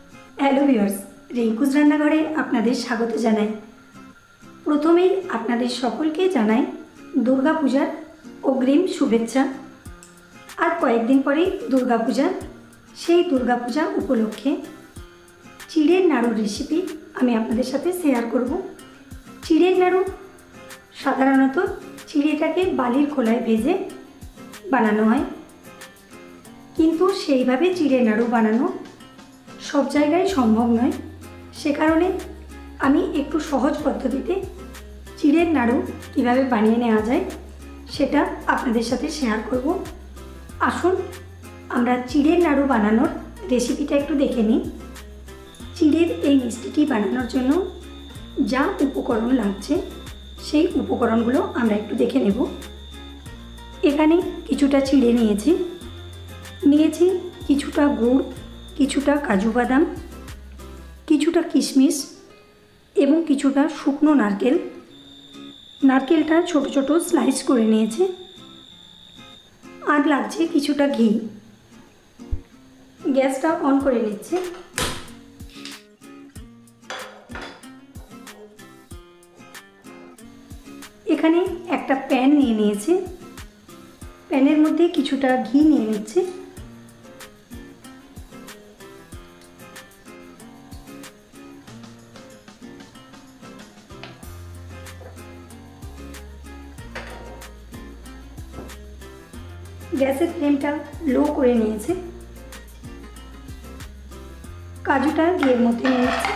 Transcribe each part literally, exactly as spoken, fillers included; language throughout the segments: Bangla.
হ্যালো ভিউয়ার্স, রিঙ্কুজ রান্নাঘরে আপনাদের স্বাগত জানাই। প্রথমেই আপনাদের সকলকে জানাই দুর্গাপূজার অগ্রিম শুভেচ্ছা। আর কয়েকদিন পরেই দুর্গাপূজা। সেই দুর্গাপূজা উপলক্ষে চিড়ের নাড়ুর রেসিপি আমি আপনাদের সাথে শেয়ার করব। চিড়ের নাড়ু সাধারণত চিড়েটাকে বালির খোলায় ভেজে বানানো হয়, কিন্তু সেইভাবে চিড়ের নাড়ু বানানো সব জায়গায় সম্ভব নয়। সে কারণে আমি একটু সহজ পদ্ধতিতে চিড়ের নাড়ু কীভাবে বানিয়ে নেওয়া যায় সেটা আপনাদের সাথে শেয়ার করব। আসুন আমরা চিড়ের নাড়ু বানানোর রেসিপিটা একটু দেখে নিই। চিড়ের এই মিষ্টিটি বানানোর জন্য যা উপকরণ লাগছে সেই উপকরণগুলো আমরা একটু দেখে নেব। এখানে কিছুটা চিড়ে নিয়েছি নিয়েছি কিছুটা গুড়, কিছুটা কাজু বাদাম, কিছুটা কিশমিশ এবং কিছুটা শুকনো নারকেল। নারকেলটা ছোট ছোট স্লাইস করে নিয়েছি। আর লাগছে কিছুটা ঘি। গ্যাসটা অন করে নিচ্ছে। এখানে একটা প্যান নিয়ে নিয়েছি। প্যানের মধ্যে কিছুটা ঘি নিয়ে নিচ্ছি। গ্যাসের ফ্লেমটা লো করে নিয়েছে। কাজুটা ঘিয়ের মধ্যে নিয়ে নিচ্ছি।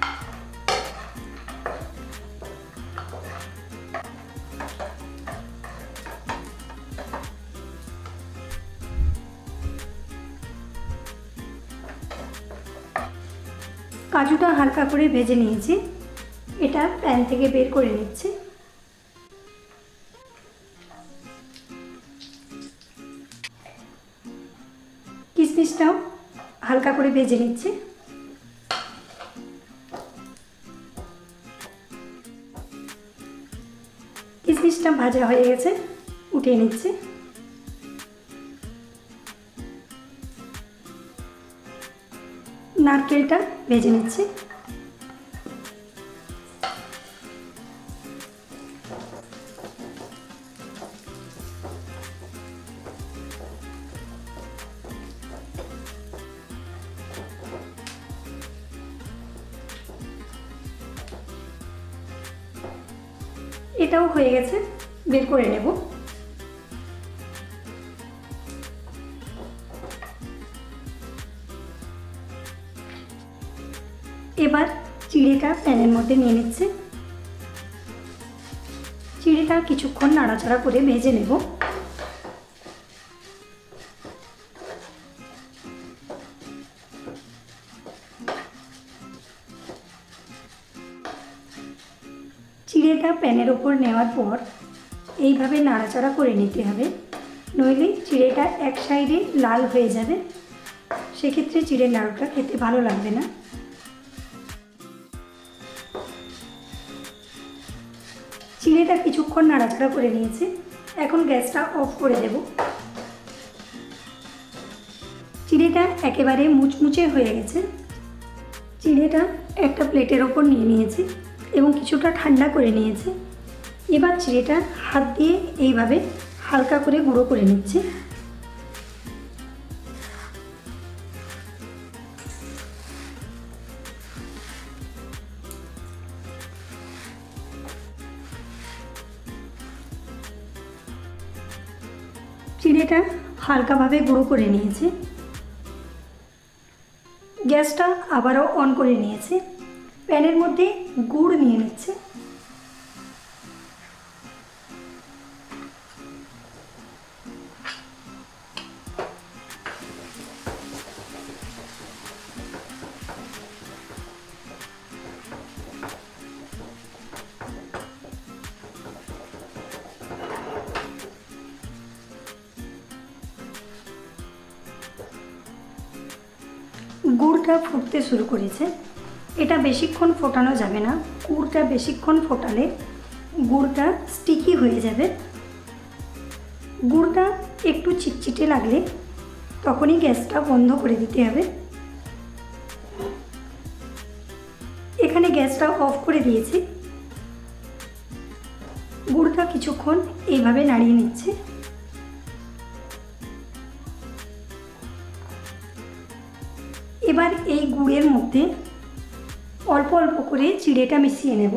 কাজুটা হালকা করে ভেজে নিয়েছি। এটা প্যান থেকে বের করে নিচ্ছি। কিশমিশটাও হালকা করে ভেজে নিচ্ছি। কিশমিশটা ভাজা হয়ে গেছে, উঠিয়ে নিচ্ছি। নারকেলটা ভেজে নিচ্ছি। এটাও হয়ে গেছে, বের করে নেব। এবার চিড়েটা প্যানের মধ্যে নিয়ে নিচ্ছে। চিড়েটা কিছুক্ষণ নাড়াচাড়া করে ভেজে নেব। চিড়েটা প্যানের ওপর নেওয়ার পর এইভাবে নাড়াচাড়া করে নিতে হবে, নইলে চিড়েটা এক সাইডে লাল হয়ে যাবে। সেক্ষেত্রে চিড়ের নাড়ুটা খেতে ভালো লাগবে না। চিড়েটা কিছুক্ষণ নাড়াচাড়া করে নিয়েছি। এখন গ্যাসটা অফ করে দেব। চিড়েটা একেবারে মুচমুচে হয়ে গেছে। চিড়েটা একটা প্লেটের ওপর নিয়ে নিয়েছি এবং কিছুটা ঠান্ডা করে নিয়েছি। এবার চিড়েটা হাত দিয়ে এইভাবে হালকা করে গুঁড়ো করে নিচ্ছি। চিড়েটা হালকাভাবে গুঁড়ো করে নিয়েছি। গ্যাসটা আবারও অন করে নিয়েছি। প্যানের মধ্যে গুড় নিয়ে নিচ্ছে। গুড়টা ফুটতে শুরু করেছে। এটা বেশিক্ষণ ফোটানো যাবে না। গুড়টা বেশিক্ষণ ফোটালে গুড়টা স্টিকি হয়ে যাবে। গুড়টা একটু চিটচিটে লাগলে তখনই গ্যাসটা বন্ধ করে দিতে হবে। এখানে গ্যাসটা অফ করে দিয়েছি। গুড়টা কিছুক্ষণ এইভাবে নাড়িয়ে নিচ্ছে। এবার এই গুড়ের মধ্যে অল্প অল্প করে চিড়েটা মিশিয়ে নেব।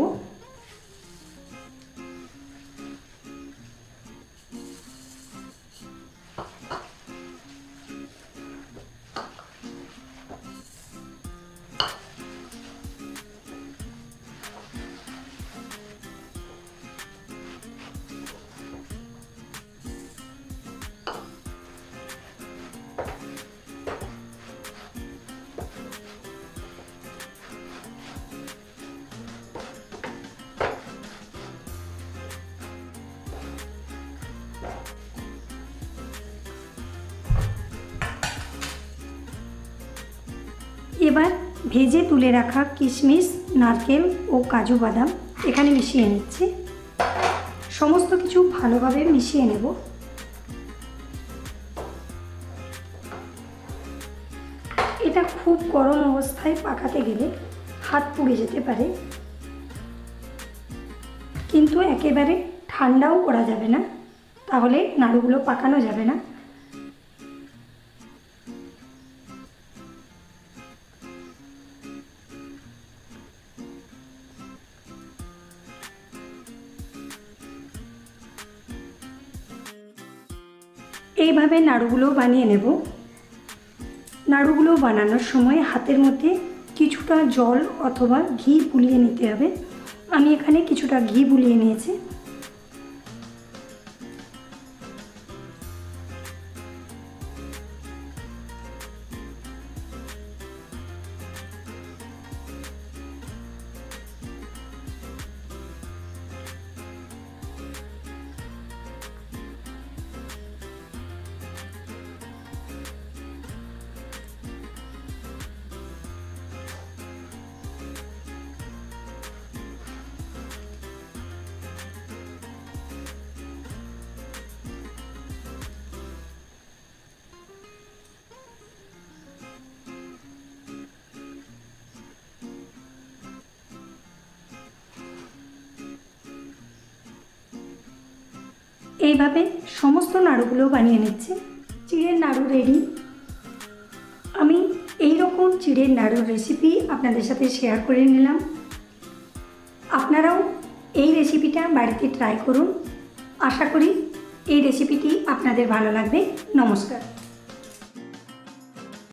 এবার ভেজে তুলে রাখা কিশমিশ, নারকেল ও কাজু বাদাম এখানে মিশিয়ে নিচ্ছি। সমস্ত কিছু ভালোভাবে মিশিয়ে নেব। এটা খুব গরম অবস্থায় পাকাতে গেলে হাত পুড়ে যেতে পারে, কিন্তু একেবারে ঠান্ডাও করা যাবে না, তাহলে নাড়ুগুলো পাকানো যাবে না। এইভাবে নাড়ুগুলো বানিয়ে নেব। নাড়ুগুলো বানানোর সময় হাতের মধ্যে কিছুটা জল অথবা ঘি বুলিয়ে নিতে হবে। আমি এখানে কিছুটা ঘি বুলিয়ে নিয়েছি। এইভাবে সমস্ত নাড়ুগুলো বানিয়ে নিচ্ছি। চিড়ের নাড়ু রেডি। আমি এই রকম চিড়ের নাড়ুর রেসিপি আপনাদের সাথে শেয়ার করে নিলাম। আপনারাও এই রেসিপিটা বাড়িতে ট্রাই করুন। আশা করি এই রেসিপিটি আপনাদের ভালো লাগবে। নমস্কার।